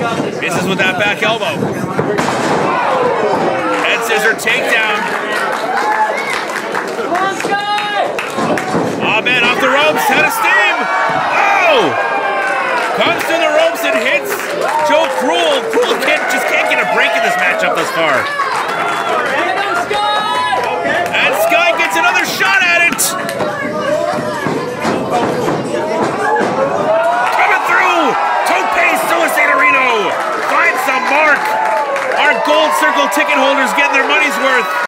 Misses with that back elbow. Head scissor takedown. Oh man, off the ropes, head of steam. Oh! Comes to the ropes and hits Joe Cruel. Cruel just can't get a break in this matchup thus far. And Skye gets another shot at it. Coming through. Tope Suicidorino finds the mark. Our gold circle ticket holders getting their money's worth.